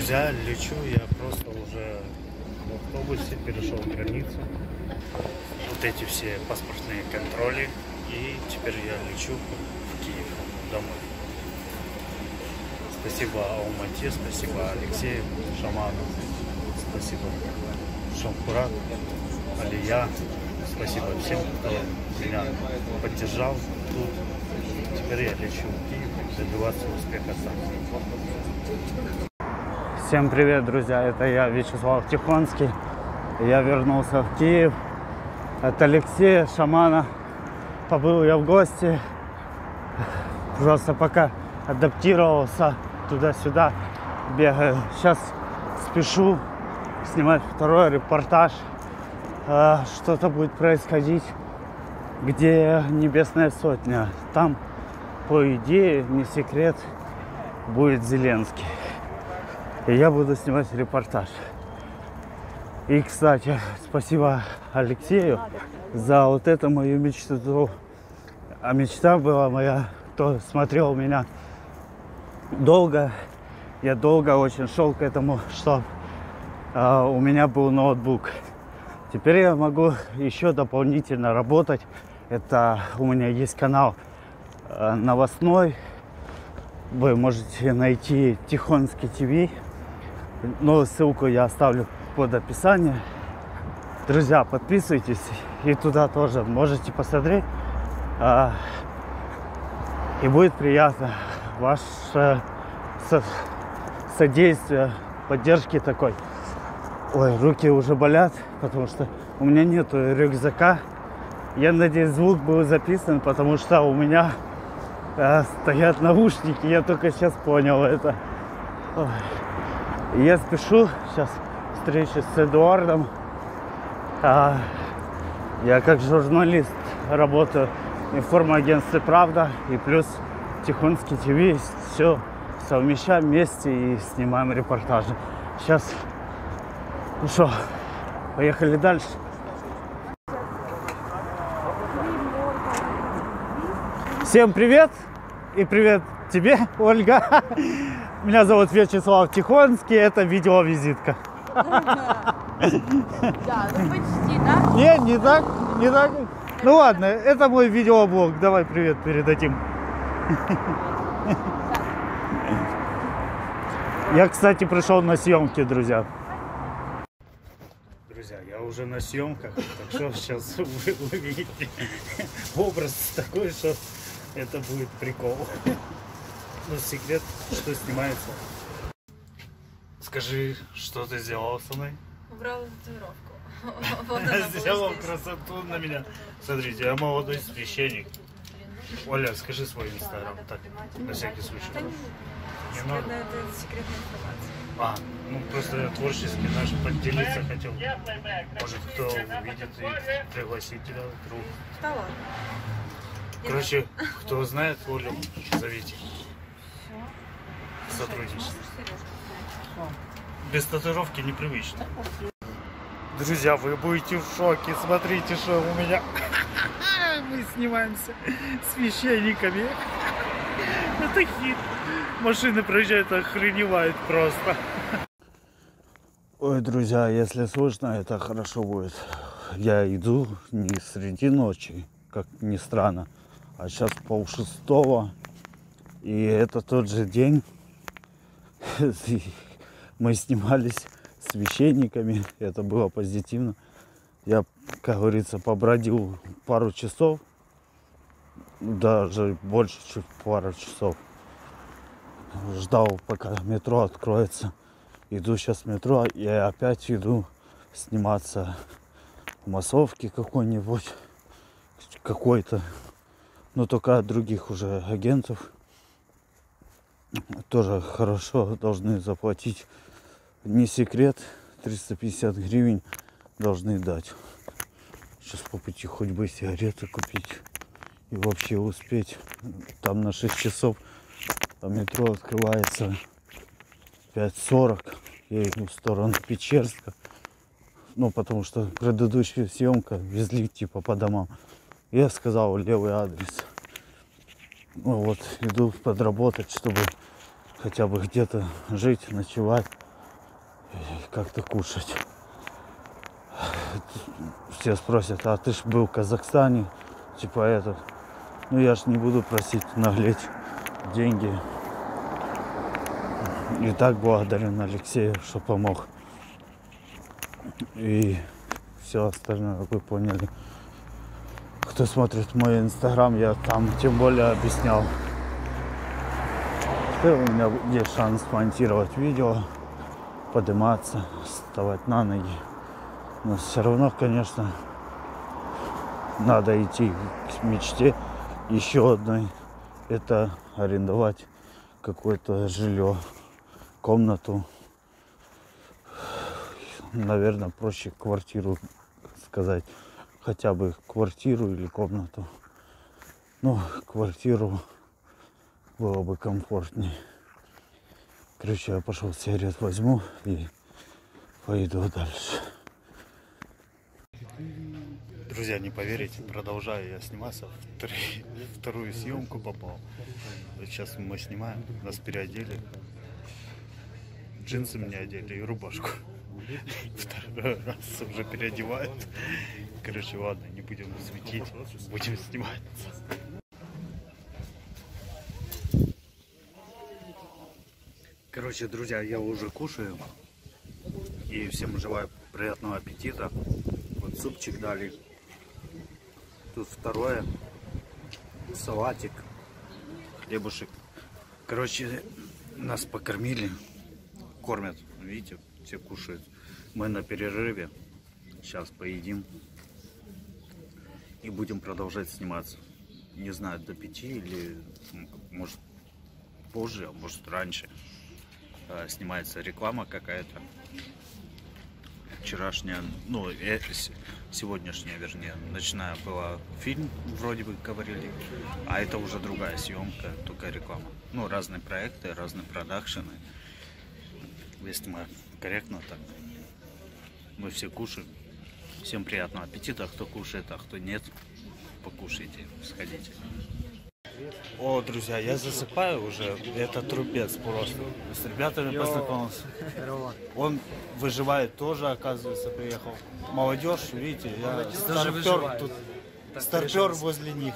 Друзья, лечу, я просто уже в автобусе перешел границу. Вот эти все паспортные контроли. И теперь я лечу в Киев домой. Спасибо Алмате, спасибо Алексею, Шаману, спасибо Шамхурат, Алия. Спасибо всем, кто меня поддержал тут. Теперь я лечу в Киев добиваться успеха сам. Всем привет, друзья! Это я, Вячеслав Тихонский. Я вернулся в Киев от Алексея, Шамана. Побыл я в гости. Просто пока адаптировался туда-сюда, бегаю. Сейчас спешу снимать второй репортаж. Что-то будет происходить, где Небесная Сотня. Там, по идее, не секрет, будет Зеленский. И я буду снимать репортаж. И, кстати, спасибо Алексею за вот эту мою мечту. А мечта была моя, кто смотрел меня долго. Я долго очень шел к этому, что у меня был ноутбук. Теперь я могу еще дополнительно работать. Это у меня есть канал новостной. Вы можете найти Тихонский ТВ. Но ссылку я оставлю под описанием. Друзья, подписывайтесь. И туда тоже можете посмотреть. И будет приятно ваше содействие, поддержки такой. Ой, руки уже болят, потому что у меня нету рюкзака. Я надеюсь, звук был записан, потому что у меня стоят наушники. Я только сейчас понял это. Ой. Я спешу. Сейчас встречусь с Эдуардом. Я как журналист работаю в информагентстве «Правда». И плюс Тихонский ТВ. Все совмещаем вместе и снимаем репортажи. Сейчас, ну что, поехали дальше. Всем привет! И привет тебе, Ольга! Меня зовут Вячеслав Тихонский, это видеовизитка. Да, ну почти, да? Нет, не так, не так. Ну ладно, это мой видеоблог. Давай привет передадим. Я, кстати, пришел на съемки, друзья. Друзья, я уже на съемках, так что сейчас вы увидите образ такой, что это будет прикол. Ну, секрет, что снимается. Скажи, что ты сделал со мной? Убрала татуировку. Вот она Сделал была здесь. красоту на меня. Смотрите, я молодой священник. Оля, скажи свой инстаграм, так, на всякий случай. Не надо? Это секретная информация. Ну просто я творчески наш поделиться хотел. Может, кто увидит и пригласить тебя друг. Да ладно. Короче, кто знает Олю, зовите. Сотрудничество. Без татуировки непривычно. Друзья, вы будете в шоке. Смотрите, что у меня. Мы снимаемся священниками. Это хит. Машины проезжают, охреневают просто. Ой, друзья, если слышно, это хорошо будет. Я иду не среди ночи, как ни странно, а сейчас 5:30. И это тот же день. Мы снимались священниками. Это было позитивно. Я, как говорится, побродил пару часов. Даже больше, чем пару часов. Ждал, пока метро откроется. Иду сейчас в метро и опять иду сниматься в массовке какой-нибудь. Какой-то. Но только от других уже агентов. Тоже хорошо должны заплатить. Не секрет, 350 гривен должны дать. Сейчас по пути хоть бы сигареты купить и вообще успеть. Там на 6 часов метро открывается 5:40. Я иду в сторону Печерска. Ну, потому что предыдущая съемка везли типа по домам. Я сказал левый адрес. Ну вот, иду подработать, чтобы хотя бы где-то жить, ночевать. как-то кушать. Все спросят, а ты ж был в Казахстане, типа этот. Ну я ж не буду просить наглеть деньги. И так благодарен Алексею, что помог. И все остальное вы поняли. Кто смотрит мой инстаграм, я там тем более объяснял. Что у меня есть шанс монтировать видео, подниматься, вставать на ноги. Но все равно, конечно, надо идти к мечте еще одной. Это арендовать какое-то жилье, комнату. Наверное, проще квартиру сказать. Хотя бы квартиру или комнату. Ну, квартиру было бы комфортнее. Короче, я пошел сигарет возьму и пойду дальше. Друзья, не поверите, продолжаю я сниматься. Вторую съемку попал. Вот сейчас мы снимаем, нас переодели. Джинсы мне одели и рубашку. Второй раз уже переодевают. Короче, ладно, не будем светить, будем снимать. Короче, друзья, я уже кушаю. И всем желаю приятного аппетита. Вот супчик дали. Тут второе. Салатик. Хлебушек. Короче, нас покормили. Кормят. Видите, все кушают. Мы на перерыве. Сейчас поедим. И будем продолжать сниматься. Не знаю, до 5 или может позже, а может раньше. Снимается реклама какая-то. Вчерашняя, ну, сегодняшняя, вернее, ночная была фильм, вроде бы говорили. А это уже другая съемка, только реклама. Ну, разные проекты, разные продакшены. Если мы корректно так, мы все кушаем. Всем приятного аппетита, кто кушает, а кто нет, покушайте, сходите. О, друзья, я засыпаю уже, это трупец просто. С ребятами познакомился. Он выживает тоже, оказывается, приехал. Молодежь, видите, я старпер тут, старпер возле них.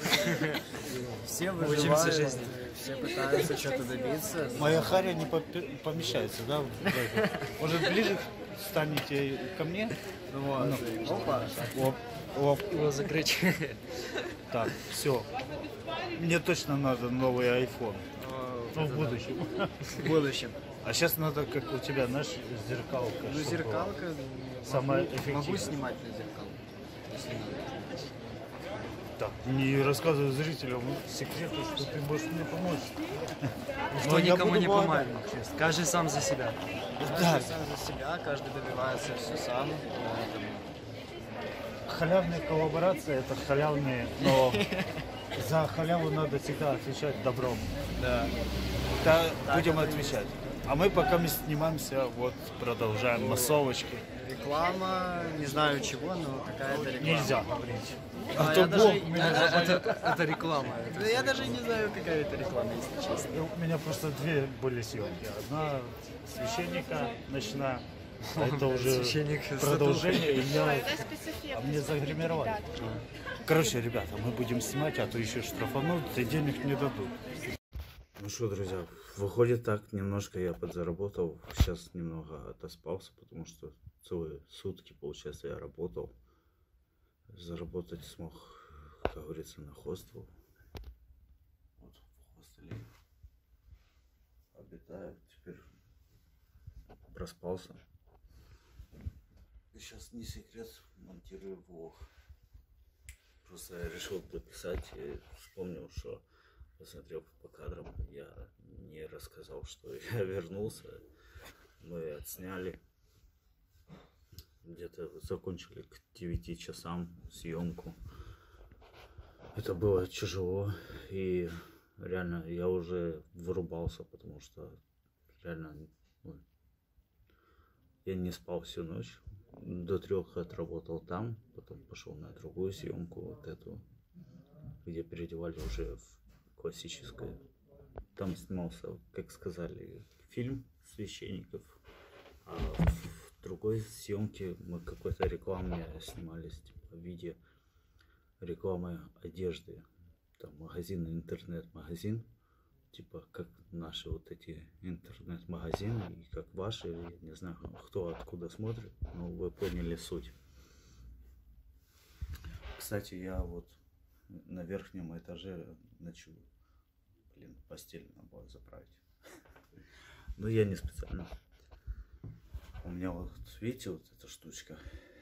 Все выживают, жизни. Все пытаются что-то добиться. Моя харя не помещается, да? Может, ближе станете ко мне? Вот. Опа. Оп. Его закрыть. Так, все. Мне точно надо новый iPhone. Ну, в будущем. В будущем. А сейчас надо, как у тебя, знаешь, зеркалка. Ну, зеркалка. Самая эффективная. Могу снимать на зеркало, если надо. Так, не рассказывай зрителям секреты, что ты можешь мне помочь. Никто никому не помогает. Каждый сам за себя. Да. Каждый сам за себя, каждый добивается все сам. Поэтому... Халявные коллаборации — это халявные, но за халяву надо всегда отвечать добром. Да. Да, будем отвечать. А мы пока мы снимаемся, вот продолжаем массовочки. Реклама, не знаю чего, но какая-то реклама. Нельзя говорить. А А я то даже- Бог меня это реклама. Да я даже не знаю, какая это реклама, если честно. У меня просто две были съемки. Одна священника ночная, а это уже Священник продолжение. И а мне загримировали. Короче, ребята, мы будем снимать, а то еще штрафанут, и денег не дадут. Ну что, друзья, выходит так, немножко я подзаработал. Сейчас немного отоспался, потому что целые сутки, получается, я работал. Заработать смог, как говорится, на хостел. Вот в хостеле обитаю, теперь проспался. И сейчас не секрет, монтирую влог. Просто я решил дописать и вспомнил, что, посмотрел по кадрам, я не рассказал, что я вернулся. Мы отсняли. Где-то закончили к 9 часам съемку. Это было тяжело. И реально я уже вырубался, потому что реально я не спал всю ночь. До 3 отработал там, потом пошел на другую съемку, вот эту, где переодевали уже в классическое. Там снимался, как сказали, фильм священников. А в другой съемке мы какой-то рекламе снимались, типа, в виде рекламы одежды. Там магазин, интернет-магазин. Типа, как наши вот эти интернет-магазины, и как ваши, я не знаю, кто откуда смотрит, но вы поняли суть. Кстати, я вот на верхнем этаже ночую. Блин, постель надо было заправить. Но я не специально. У меня вот, видите, вот эта штучка,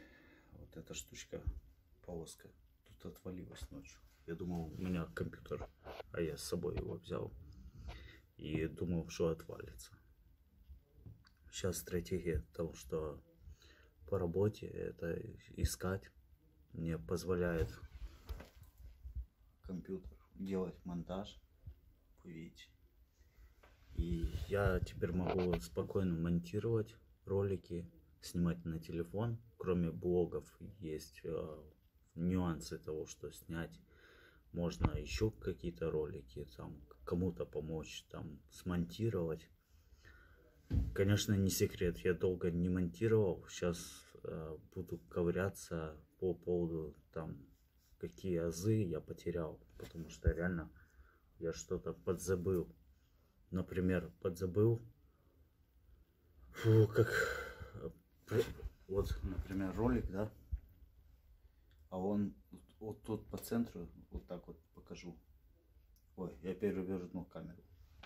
полоска, тут отвалилась ночью. Я думал, у меня компьютер, а я с собой его взял. И думал, что отвалится. Сейчас стратегия того, что по работе это искать, мне позволяет компьютер делать монтаж, вы видите. И я теперь могу спокойно монтировать ролики, снимать на телефон. Кроме блогов есть нюансы того, что снять. Можно еще какие-то ролики, там, кому-то помочь, там, смонтировать. Конечно, не секрет, я долго не монтировал. Сейчас буду ковыряться по поводу, там, какие азы я потерял. Потому что реально я что-то подзабыл. Например, подзабыл, вот, например, ролик, да, а он вот тут по центру, вот так вот покажу. Ой, я перевернул камеру.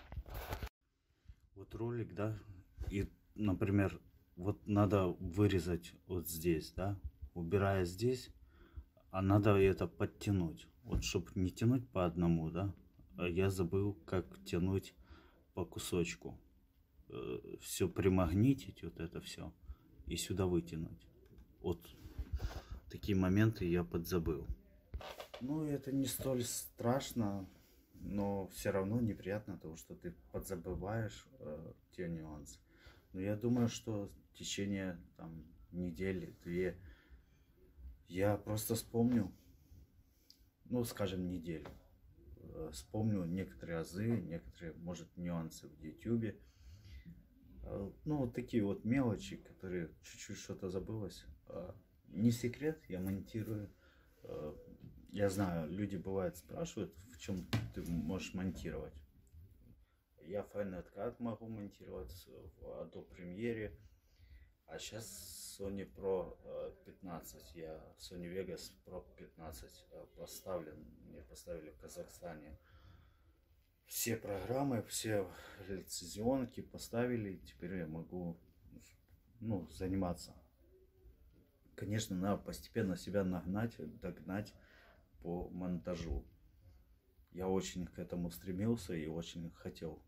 Вот ролик, да, и, например, вот надо вырезать вот здесь, да, убирая здесь, а надо это подтянуть. Вот, чтобы не тянуть по одному, да, я забыл, как тянуть по кусочку. Все примагнитить, вот это все, и сюда вытянуть. Вот такие моменты я подзабыл. Ну, это не столь страшно, но все равно неприятно того, что ты подзабываешь те нюансы. Но я думаю, что в течение там недели-две я просто вспомню, ну, скажем, неделю. Вспомню некоторые азы, некоторые, может, нюансы в YouTube. Ну, вот такие вот мелочи, которые чуть-чуть что-то забылось. Не секрет, я монтирую. Я знаю, люди бывают спрашивают, в чем ты можешь монтировать. Я Final Cut могу монтировать в Adobe Premiere. А сейчас Sony Pro 15. Я Sony Vegas Pro 15 поставлен. Мне поставили в Казахстане. Все программы, все лицензионки поставили. Теперь я могу, ну, заниматься. Конечно, надо постепенно себя нагнать, догнать по монтажу. Я очень к этому стремился и очень хотел,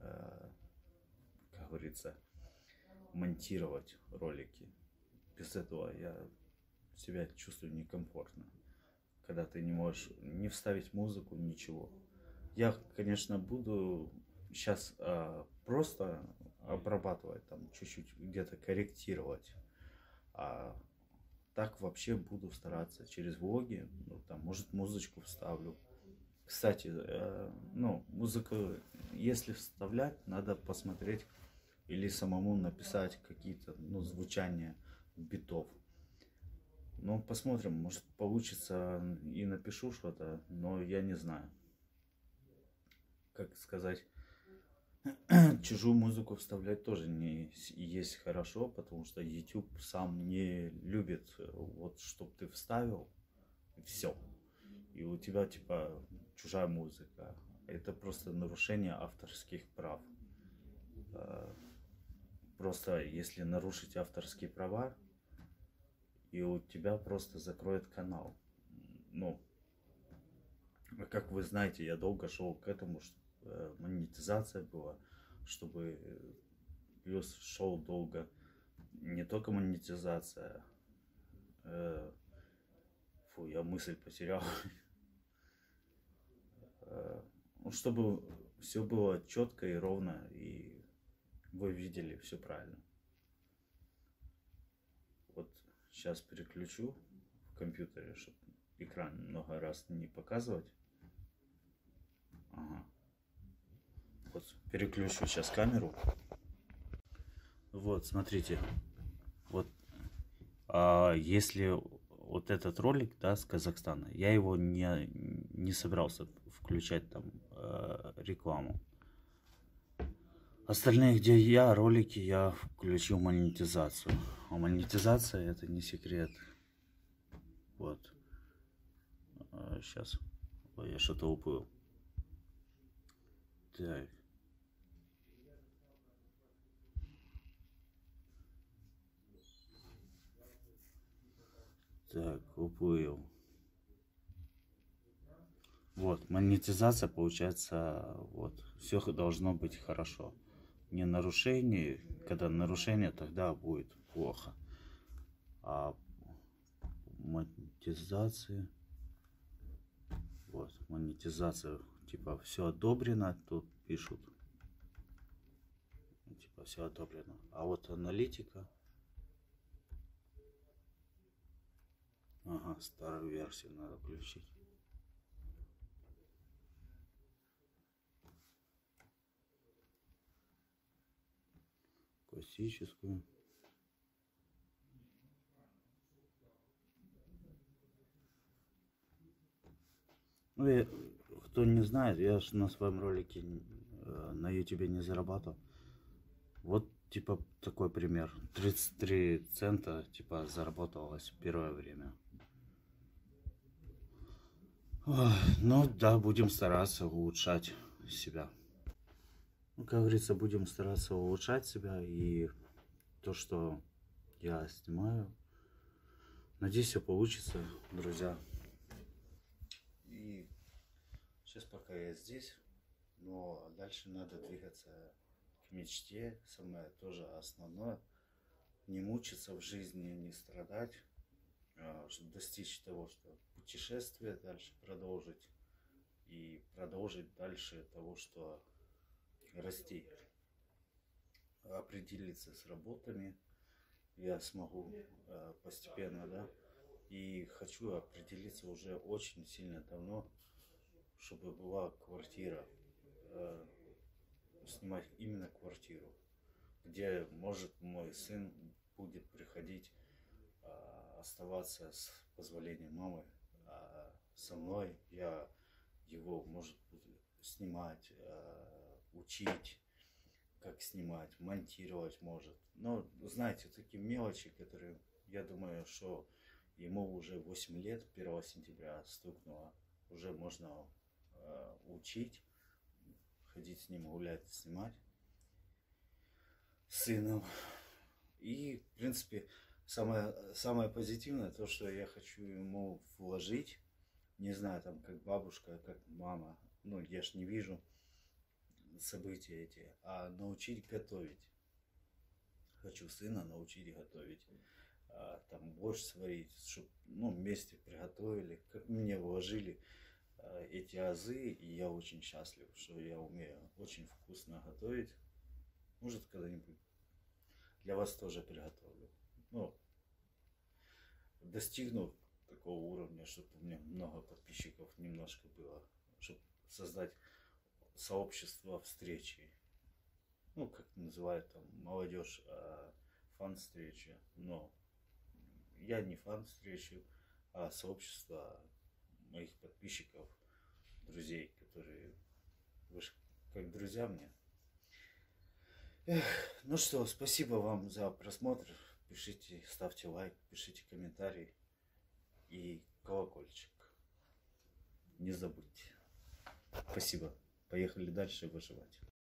как говорится, монтировать ролики. Без этого я себя чувствую некомфортно, когда ты не можешь не вставить музыку, ничего. Я, конечно, буду сейчас просто обрабатывать, там чуть-чуть где-то корректировать. А так вообще буду стараться через влоги, ну, там, может, музычку вставлю. Кстати, ну, музыку, если вставлять, надо посмотреть или самому написать какие-то, ну, звучания битов. Ну, посмотрим, может, получится и напишу что-то, но я не знаю. Как сказать, чужую музыку вставлять тоже не есть хорошо, потому что YouTube сам не любит, вот, чтобы ты вставил, и все. И у тебя, типа, чужая музыка. Это просто нарушение авторских прав. Просто если нарушить авторские права, и у тебя просто закроет канал. Ну, как вы знаете, я долго шел к этому, чтобы монетизация была, чтобы плюс шел долго не только монетизация. Фу, я мысль потерял. Ну, чтобы все было четко и ровно, и вы видели все правильно. Вот сейчас переключу в компьютере, чтобы экран много раз не показывать. Ага. Вот переключу сейчас камеру. Вот, смотрите. Вот, если вот этот ролик, да, с Казахстана, я его не собирался включать там рекламу. Остальные, где я, ролики, я включил монетизацию. А монетизация это не секрет. Вот. Сейчас. Ой, я что-то уплыл. Так. Так, уплыл. Вот, монетизация получается, вот, все должно быть хорошо. Не нарушение, когда нарушение, тогда будет плохо. А монетизация, вот, монетизация, типа, все одобрено, тут пишут, типа, все одобрено. А вот аналитика, ага, старую версию надо включить. Классическую. Ну, кто не знает, я же на своем ролике на YouTube не зарабатывал. Вот, типа, такой пример. 33 цента, типа, заработалось первое время. Ой, ну, да, будем стараться улучшать себя. Ну, как говорится, будем стараться улучшать себя. И то, что я снимаю, надеюсь, все получится, друзья. И сейчас пока я здесь, но дальше надо двигаться к мечте. Самое тоже основное. Не мучиться в жизни, не страдать. Чтобы достичь того, что путешествие дальше продолжить. И продолжить дальше того, что расти. Определиться с работами. Я смогу постепенно, да. И хочу определиться уже очень сильно давно, чтобы была квартира, снимать именно квартиру, где может мой сын будет приходить, оставаться с позволения мамы, а со мной я его может снимать, учить, как снимать, монтировать может. Но знаете, такие мелочи, которые, я думаю, что ему уже 8 лет, 1 сентября стукнуло, уже можно учить, ходить с ним гулять, снимать с сыном. И, в принципе, самое позитивное, то, что я хочу ему вложить, не знаю, там, как бабушка, как мама, ну, я ж не вижу события эти, а научить готовить. Хочу сына научить готовить. Там борщ сварить, чтобы, ну, вместе приготовили, как мне вложили эти азы, и я очень счастлив, что я умею очень вкусно готовить. Может, когда-нибудь для вас тоже приготовлю. Ну, достигну такого уровня, чтобы у меня много подписчиков немножко было, чтобы создать сообщество встречи. Ну, как называют там молодежь, фан-встречи. Но я не фан-встречи, а сообщество моих подписчиков, друзей, которые, вы же как друзья мне. Эх, ну что, спасибо вам за просмотр. Пишите, ставьте лайк, пишите комментарий и колокольчик. Не забудьте. Спасибо. Поехали дальше выживать.